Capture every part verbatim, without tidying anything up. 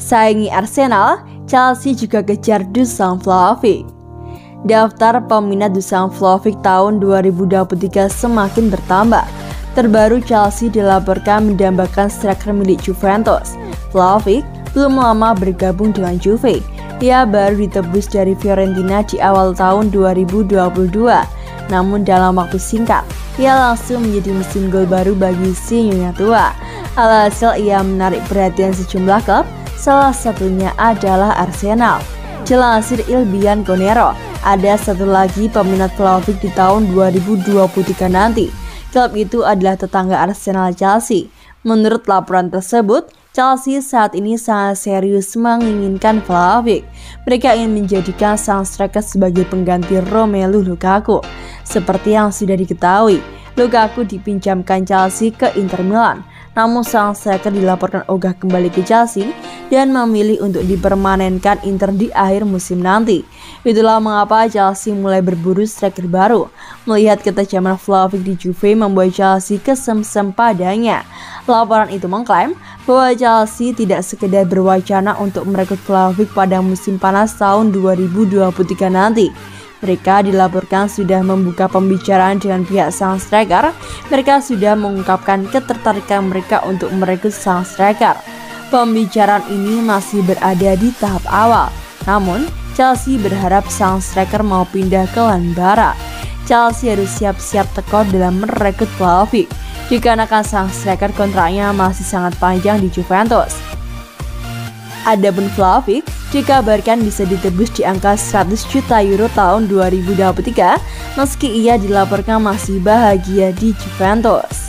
Saingi Arsenal, Chelsea juga kejar Dusan Vlahovic. Daftar peminat Dusan Vlahovic tahun dua ribu dua puluh tiga semakin bertambah. Terbaru Chelsea dilaporkan mendambakan striker milik Juventus. Vlahovic belum lama bergabung dengan Juve. Ia baru ditebus dari Fiorentina di awal tahun dua ribu dua puluh dua. Namun dalam waktu singkat, ia langsung menjadi mesin gol baru bagi si nyonya tua. Alhasil ia menarik perhatian sejumlah klub, salah satunya adalah Arsenal. Dilansir Il Bianconero, ada satu lagi peminat Vlahovic di tahun dua ribu dua puluh tiga nanti. Klub itu adalah tetangga Arsenal Chelsea. Menurut laporan tersebut, Chelsea saat ini sangat serius menginginkan Vlahovic. Mereka ingin menjadikan sang striker sebagai pengganti Romelu Lukaku. Seperti yang sudah diketahui, Lukaku dipinjamkan Chelsea ke Inter Milan. Namun sang striker dilaporkan ogah kembali ke Chelsea dan memilih untuk dipermanenkan Inter di akhir musim nanti. Itulah mengapa Chelsea mulai berburu striker baru. Melihat ketajaman Vlahovic di Juve membuat Chelsea kesemsem padanya. Laporan itu mengklaim bahwa Chelsea tidak sekedar berwacana untuk merekrut Vlahovic pada musim panas tahun dua ribu dua puluh tiga nanti. Mereka dilaporkan sudah membuka pembicaraan dengan pihak sang striker. Mereka sudah mengungkapkan ketertarikan mereka untuk merekrut sang striker. Pembicaraan ini masih berada di tahap awal. Namun, Chelsea berharap sang striker mau pindah ke Lanbara. Chelsea harus siap-siap tekor dalam merekrut Vlahovic, dikarenakan sang striker kontraknya masih sangat panjang di Juventus. Adapun Vlahovic dikabarkan bisa ditebus di angka seratus juta euro tahun dua ribu dua puluh tiga meski ia dilaporkan masih bahagia di Juventus.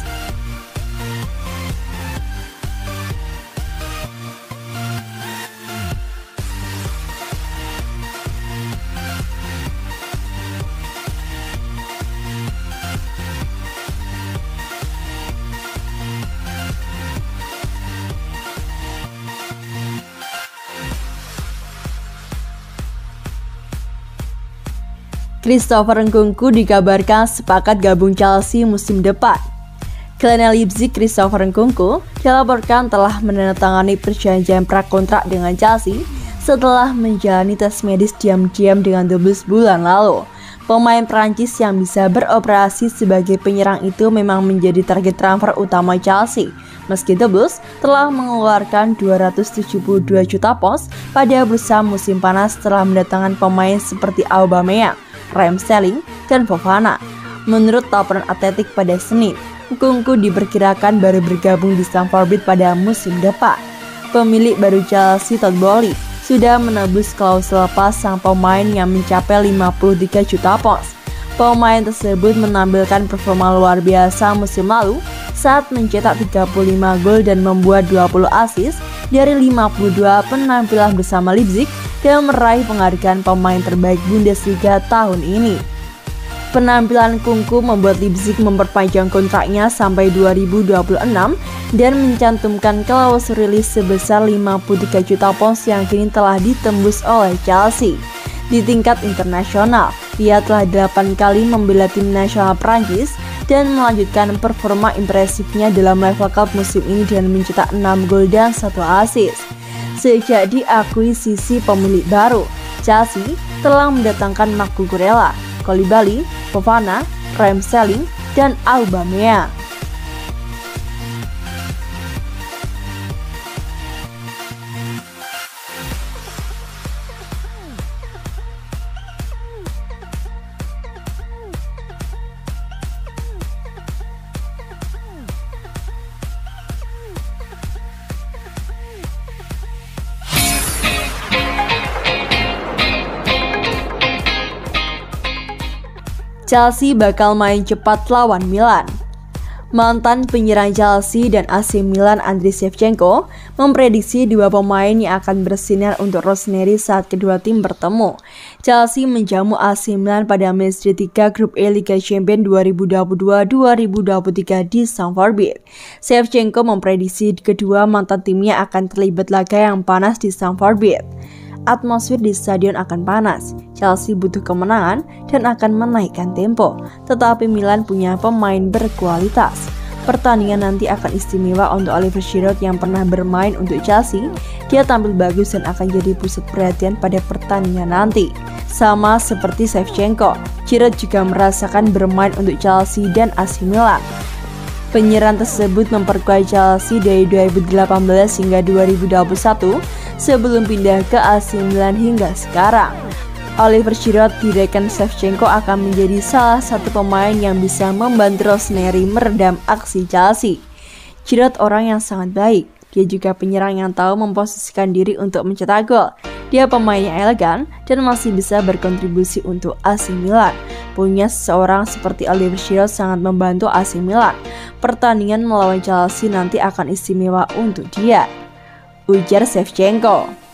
Christopher Nkunku dikabarkan sepakat gabung Chelsea musim depan. Klien Leipzig Christopher Nkunku dilaporkan telah menandatangani perjanjian prakontrak dengan Chelsea setelah menjalani tes medis diam-diam dengan The Blues bulan lalu. Pemain Prancis yang bisa beroperasi sebagai penyerang itu memang menjadi target transfer utama Chelsea. Meski The Blues telah mengeluarkan dua ratus tujuh puluh dua juta pounds pada bursa musim panas setelah mendatangkan pemain seperti Aubameyang, Raheem Sterling, dan Fofana. Menurut laporan Atletik pada Senin, Nkunku diperkirakan baru bergabung di Stamford Bridge pada musim depan. Pemilik baru Chelsea Todd Boehly sudah menebus klausul lepas sang pemain yang mencapai lima puluh tiga juta pounds. Pemain tersebut menampilkan performa luar biasa musim lalu saat mencetak tiga puluh lima gol dan membuat dua puluh assist dari lima puluh dua penampilan bersama Leipzig dan meraih penghargaan pemain terbaik Bundesliga tahun ini. Penampilan Nkunku membuat Leipzig memperpanjang kontraknya sampai dua ribu dua puluh enam dan mencantumkan klausul rilis sebesar lima puluh tiga juta pounds yang kini telah ditembus oleh Chelsea. Di tingkat internasional, ia telah delapan kali membela tim nasional Prancis dan melanjutkan performa impresifnya dalam level cup musim ini dengan mencetak enam gol dan satu assist. Sejak diakuisisi pemilik baru, Chelsea telah mendatangkan Marc Cucurella, Koulibaly, Fofana, Raheem Sterling, dan Aubameyang. Chelsea bakal main cepat lawan Milan. Mantan penyerang Chelsea dan A C Milan Andriy Shevchenko memprediksi dua pemain yang akan bersinar untuk Rossoneri saat kedua tim bertemu. Chelsea menjamu A C Milan pada matchday tiga grup E Liga Champions dua ribu dua puluh dua dua ribu dua puluh tiga di Stamford Bridge. Shevchenko memprediksi kedua mantan timnya akan terlibat laga yang panas di Stamford Bridge. Atmosfer di stadion akan panas. Chelsea butuh kemenangan dan akan menaikkan tempo, tetapi Milan punya pemain berkualitas. Pertandingan nanti akan istimewa untuk Oliver Giroud yang pernah bermain untuk Chelsea dia tampil bagus dan akan jadi pusat perhatian pada pertandingan nanti. Sama seperti Shevchenko, Giroud juga merasakan bermain untuk Chelsea dan A C Milan. Penyerang tersebut memperkuat Chelsea dari dua ribu delapan belas hingga dua ribu dua puluh satu sebelum pindah ke A C Milan hingga sekarang. Oliver Giroud direkan Shevchenko akan menjadi salah satu pemain yang bisa membantu Rossoneri meredam aksi Chelsea. Giroud orang yang sangat baik. Dia juga penyerang yang tahu memposisikan diri untuk mencetak gol. Dia pemain yang elegan dan masih bisa berkontribusi untuk A C Milan. Punya seseorang seperti Oliver Giroud sangat membantu A C Milan. Pertandingan melawan Chelsea nanti akan istimewa untuk dia, ujar Shevchenko.